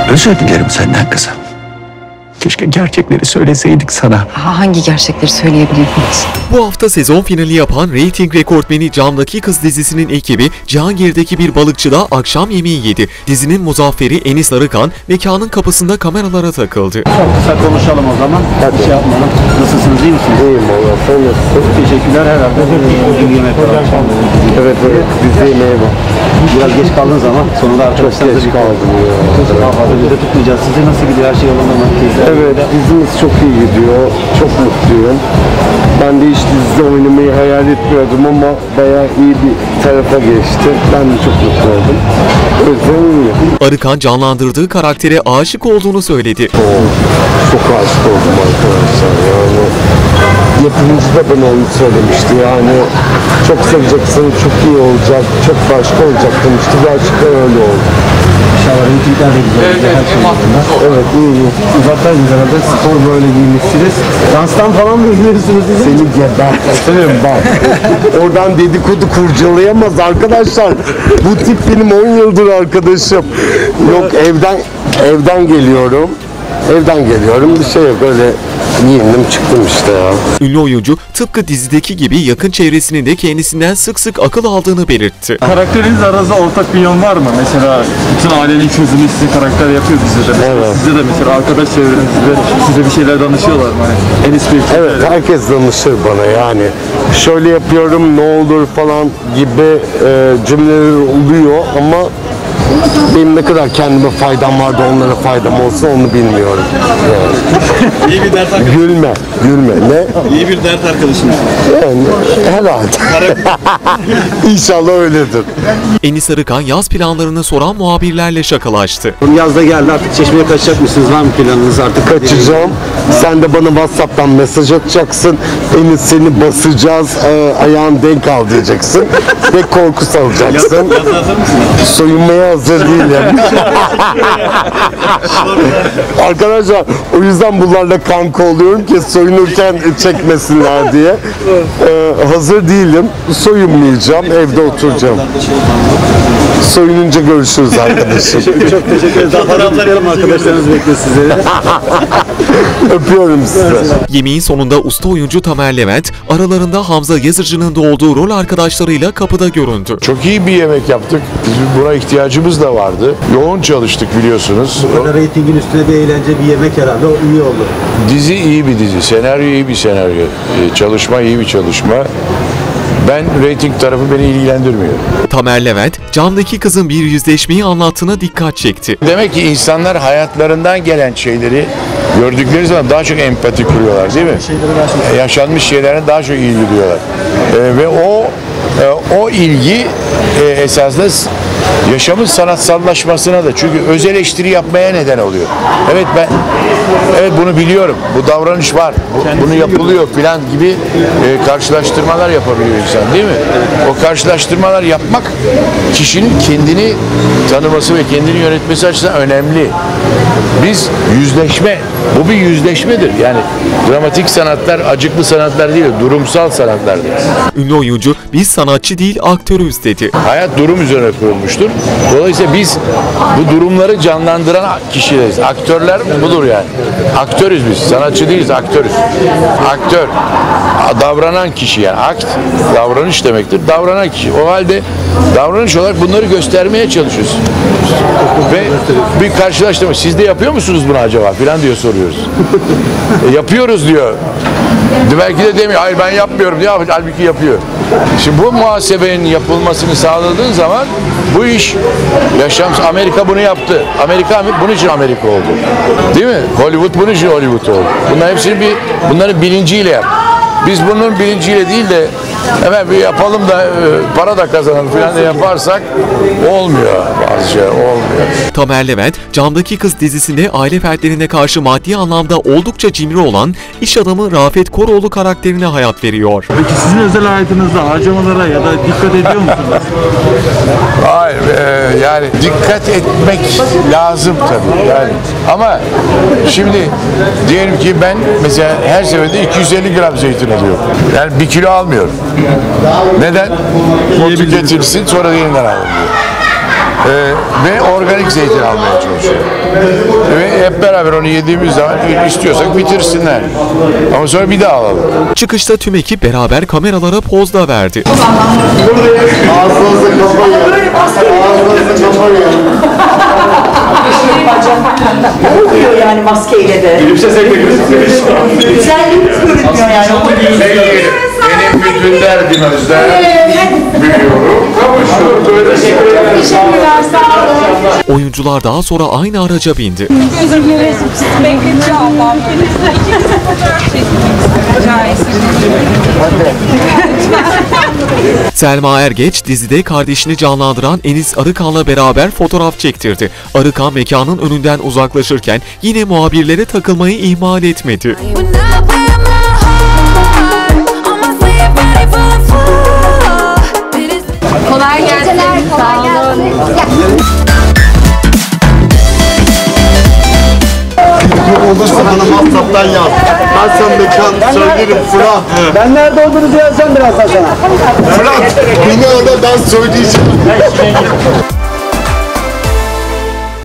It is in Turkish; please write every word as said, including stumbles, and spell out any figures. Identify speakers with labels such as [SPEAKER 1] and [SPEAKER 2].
[SPEAKER 1] Özür dilerim senden kızım. Keşke gerçekleri söyleseydik sana.
[SPEAKER 2] Hangi gerçekleri söyleyebilirdiniz?
[SPEAKER 3] Bu hafta sezon finali yapan reyting rekortmeni Camdaki Kız dizisinin ekibi Cihangir'deki bir balıkçıda akşam yemeği yedi. Dizinin muzafferi Enis Arıkan mekanın kapısında kameralara takıldı.
[SPEAKER 4] Çok kısa konuşalım o zaman. Hadi. Şey yapmayalım. Nasılsınız, iyi misiniz?
[SPEAKER 5] İyiyim valla, sen nasılsın?
[SPEAKER 4] Teşekkürler herhalde. Bugün yemek var akşam.
[SPEAKER 5] Evet evet, bizde yemeği var.
[SPEAKER 4] Biraz geç kaldığınız zaman sonunda arkadaşlarınızla
[SPEAKER 5] geç kaldım ya.
[SPEAKER 4] Daha fazla biz de tutmayacağız. Size nasıl gidiyor? Her şey yolunda mı?
[SPEAKER 5] Evet, dizimiz çok iyi gidiyor. Çok mutluyum. Ben de hiç dizide oynamayı hayal etmiyordum ama bayağı iyi bir tarafa geçti. Ben de çok mutlu oldum. O yüzden iyiyim.
[SPEAKER 3] Arıkan canlandırdığı karaktere aşık olduğunu söyledi.
[SPEAKER 5] Oo, çok aşık oldum arkadaşlar. Yani yapımcı da bana onu söylemişti. Yani çok seveceksin, çok iyi olacak, çok başka olacak demişti. Gerçekten öyle oldu.
[SPEAKER 4] İnşallah reytingler de güzel. Evet, her şey yolunda.
[SPEAKER 5] Evet, iyi iyi.
[SPEAKER 4] Uzaktaydınız herhalde. Spor böyle giymişsiniz. Danstan falan mı izliyorsunuz?
[SPEAKER 5] Seni gebertirim bak. Oradan dedikodu kurcalayamaz arkadaşlar. Bu tip benim on yıldır arkadaşım. Yok, evden evden geliyorum. Evden geliyorum. Bir şey yok, öyle giyindim çıktım işte ya.
[SPEAKER 3] Ünlü oyuncu tıpkı dizideki gibi yakın çevresinin de kendisinden sık sık akıl aldığını belirtti.
[SPEAKER 6] Karakteriniz aranızda ortak bir yön var mı? Mesela bütün ailenin çözümü sizin karakter yapıyor dizide. Mesela
[SPEAKER 5] Evet.
[SPEAKER 6] Sizde de mesela arkadaş çevrenizde size bir şeyler danışıyorlar mı? Hani Enis Bey.
[SPEAKER 5] Evet, herkes danışır bana yani. Şöyle yapıyorum ne olur falan gibi e, cümleler oluyor ama benim ne kadar kendime faydam var da onlara faydam olsa onu bilmiyorum. Yani.
[SPEAKER 6] İyi bir dert arkadaşım.
[SPEAKER 5] Gülme, gülme. Ne?
[SPEAKER 6] İyi bir dert arkadaşım.
[SPEAKER 5] Yani herhalde. İnşallah öyledir.
[SPEAKER 3] Enis Arıkan yaz planlarını soran muhabirlerle şakalaştı.
[SPEAKER 4] Yaz da geldi, artık Çeşme'ye kaçacak mısınız? Var mı planınız artık?
[SPEAKER 5] Kaçacağım. Sen de bana WhatsApp'tan mesaj atacaksın. Enis seni basacağız, e, ayağın denk al diyeceksin. Ve korku salacaksın.
[SPEAKER 6] Yaz hazır mısınız?
[SPEAKER 5] Soyunmaya hazır değilim. Arkadaşlar o yüzden bunlarla kanka oluyorum ki soyunurken çekmesinler diye. Ee, hazır değilim. Soyunmayacağım. Evde oturacağım. Soyununca görüşürüz arkadaşım.
[SPEAKER 4] Çok teşekkür ederiz. Daha fazla tutmayalım, arkadaşlarınız bekliyor sizleri.
[SPEAKER 5] Öpüyorum sizi.
[SPEAKER 3] Yemeğin sonunda usta oyuncu Tamer Levent aralarında Hamza Yazıcı'nın da olduğu rol arkadaşlarıyla kapıda göründü.
[SPEAKER 7] Çok iyi bir yemek yaptık. Bizim buna ihtiyacımız da vardı. Yoğun çalıştık biliyorsunuz.
[SPEAKER 4] Burada reytingin üstüne bir eğlence, bir yemek herhalde. O iyi oldu.
[SPEAKER 7] Dizi iyi bir dizi, senaryo iyi bir senaryo, Ee, çalışma iyi bir çalışma. Ben reyting tarafı beni ilgilendirmiyor.
[SPEAKER 3] Tamer Levent, Camdaki Kız'ın bir yüzleşmeyi anlattığına dikkat çekti.
[SPEAKER 7] Demek ki insanlar hayatlarından gelen şeyleri gördükleri zaman daha çok empati kuruyorlar değil mi? Yaşanmış şeylerine daha çok ilgi duyuyorlar. Ee, ve o e, o ilgi e, esasında yaşamın sanatsallaşmasına da, çünkü öz eleştiri yapmaya neden oluyor. Evet ben evet bunu biliyorum. Bu davranış var. Bu, bunu yapılıyor filan gibi e, karşılaştırmalar yapabiliyor insan değil mi? O karşılaştırmalar yapmak kişinin kendini tanıması ve kendini yönetmesi açısından önemli. Biz yüzleşme, bu bir yüzleşmedir. Yani dramatik sanatlar acıklı sanatlar değil, durumsal sanatlardır.
[SPEAKER 3] Ünlü oyuncu, biz sanatçı değil aktörüz dedi.
[SPEAKER 7] Hayat durum üzerine kurulmuştur. Dolayısıyla biz bu durumları canlandıran kişileriz. Aktörler budur yani. Aktörüz biz. Sanatçı değiliz, aktörüz. Aktör. Davranan kişi yani. Akt, davranış demektir. Davranan kişi. O halde davranış olarak bunları göstermeye çalışıyoruz. Ve bir karşılaştırma. Siz de yapıyor musunuz bunu acaba? Filan diyor soruyoruz. e, yapıyoruz diyor. Belki de demiyor. Hayır ben yapmıyorum diyor. Halbuki yapıyor. Şimdi bu muhasebenin yapılmasını sağladığın zaman bu iş yaşam. Amerika bunu yaptı. Amerika bunun için Amerika oldu. Değil mi? Hollywood bunun için Hollywood oldu. Bunların hepsini bir bunların bilinciyle yap. Biz bunun bilinciyle değil de hemen bir yapalım da e, para da kazanalım falan da yaparsak olmuyor. Bazı şeyler olmuyor.
[SPEAKER 3] Tamer Levent, Camdaki Kız dizisinde aile fertlerine karşı maddi anlamda oldukça cimri olan iş adamı Rafet Koroğlu karakterine hayat veriyor.
[SPEAKER 6] Peki sizin özel hayatınızda harcamalara ya da dikkat ediyor musunuz?
[SPEAKER 7] Hayır, e, yani dikkat etmek lazım tabii yani. Ama şimdi diyelim ki ben mesela her seferinde iki yüz elli gram zeytin alıyorum. Yani bir kilo almıyorum. Neden? O tüketilsin sonra yeniden alın diyor. Ee, ve organik zeytin almaya çalışıyor. Ve hep beraber onu yediğimiz zaman istiyorsak bitirsinler. Ama sonra bir daha alalım.
[SPEAKER 3] Çıkışta tüm ekip beraber kameralara poz da verdi.
[SPEAKER 5] Ağzınızı kapayın. Ağzınızı kapayın.
[SPEAKER 8] Ne oluyor yani maskeyle de?
[SPEAKER 6] Gülümsesek de gülümsesek.
[SPEAKER 8] Güzelliğimiz görünmüyor yani.
[SPEAKER 7] Benim bütün derdim özlem. Biliyorum. Kavuşur. Böyle
[SPEAKER 8] Teşekkürler, sağ olun.
[SPEAKER 3] Oyuncular daha sonra aynı araca bindi.
[SPEAKER 9] Özür dileriz. Siz bekletiyor Allah'ım. İkiniz de fotoğraf çekmek rica
[SPEAKER 3] Selma Ergeç dizide kardeşini canlandıran Enis Arıkan'la beraber fotoğraf çektirdi. Arıkan mekanın önünden uzaklaşırken yine muhabirlere takılmayı ihmal etmedi.
[SPEAKER 9] Kolay gelsin. Sağ olun.
[SPEAKER 5] Olursa bana WhatsApp'tan yaz. Ben sana mekanı söylerim Fırat.
[SPEAKER 4] Ben nerede olduğunuzu yazacağım birazdan sana.
[SPEAKER 5] Fırat, beni ara ben söyleyeceğim.